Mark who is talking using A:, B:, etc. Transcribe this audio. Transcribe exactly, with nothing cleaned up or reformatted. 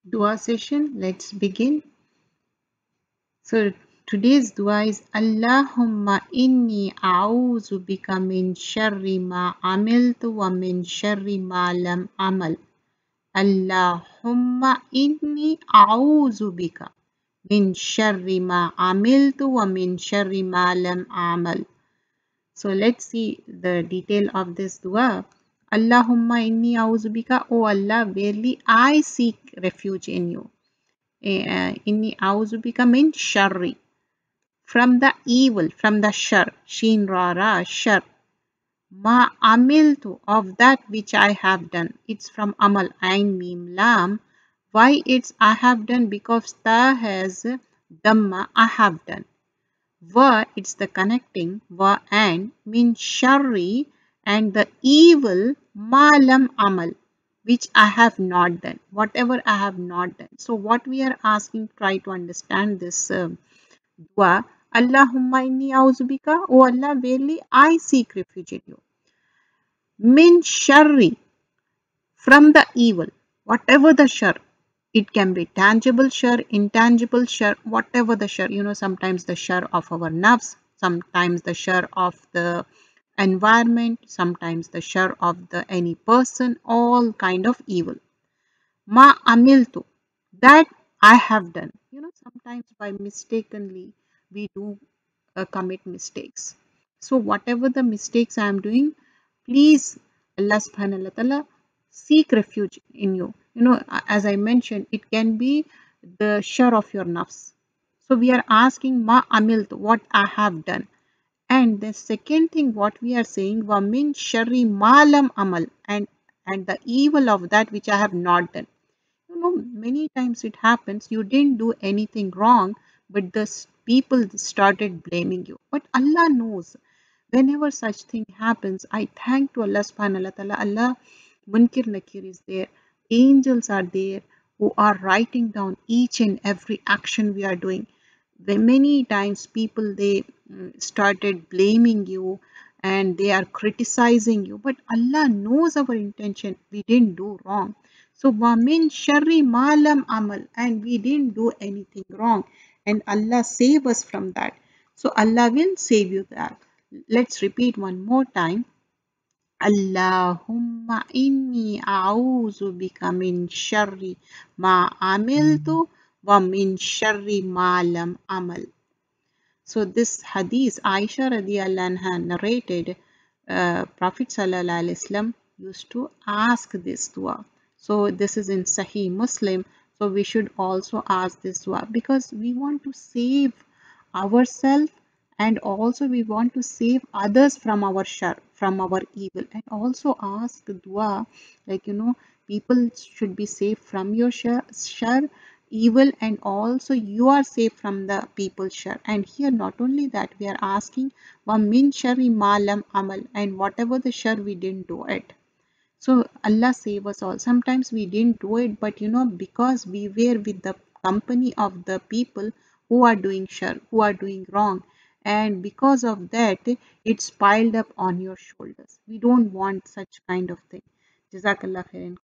A: Dua session. Let's begin. So today's dua is Allahumma inni a'udhu bika min sharri ma amiltu wa min sharri ma lam amal. Allahumma inni a'udhu bika min sharri ma amiltu wa min sharri ma lam amal. So let's see the detail of this dua. Allahumma inni a'udhu bika, O Allah, verily I seek refuge in you. Uh, inni a'udhu bika min sharri, from the evil, from the shar, sheen ra ra, shar. Ma amiltu, of that which I have done. It's from amal, ain mim lam. Why it's I have done? Because ta has dhamma, I have done. Va, it's the connecting, va and, min sharri, and the evil, malam amal, which I have not done, whatever I have not done. So what we are asking, try to understand this uh, dua. Allahumma inni auzubika, O Allah, verily I seek refuge in you. Min sharri, from the evil, whatever the shar. It can be tangible shar, intangible shar, whatever the shar. You know, sometimes the shar of our nafs, sometimes the shar of the environment, sometimes the shar of the any person, all kind of evil. Ma amiltu, that I have done. You know, sometimes by mistakenly we do uh, commit mistakes. So whatever the mistakes I am doing, please Allah subhanahu wa ta'ala seek refuge in you. You know, as I mentioned, it can be the share of your nafs. So we are asking ma amilt, what I have done. And the second thing what we are saying, wa min sharri malam amal, and and the evil of that which I have not done. You know, many times it happens you didn't do anything wrong, but the people started blaming you. But Allah knows. Whenever such thing happens, I thank to Allah subhanahu wa ta'ala. Allah, Munkir Nakir is there. Angels are there who are writing down each and every action we are doing. The many times people they mm, started blaming you and they are criticizing you, but Allah knows our intention. We didn't do wrong. So wamin sharri malam amal, and we didn't do anything wrong, and Allah save us from that. So Allah will save you that. Let's repeat one more time. Allahumma inni a'udhu bika min sharri ma amiltu wa min sharri ma lam amal. So this hadith, Aisha radiallahu anha narrated, uh, Prophet sallallahu alaihi wasallam used to ask this dua. So this is in Sahih Muslim. So we should also ask this dua because we want to save ourselves, and also we want to save others from our shar, from our evil, and also ask dua like, you know, people should be safe from your shar, shar evil, and also you are safe from the people's shar. And here not only that, we are asking wa min sharri malam amal, and whatever the shar we didn't do it. So Allah save us all. Sometimes we didn't do it, but you know, because we were with the company of the people who are doing shar, who are doing wrong, and because of that, it's piled up on your shoulders. We don't want such kind of thing. Jazakallah khairan.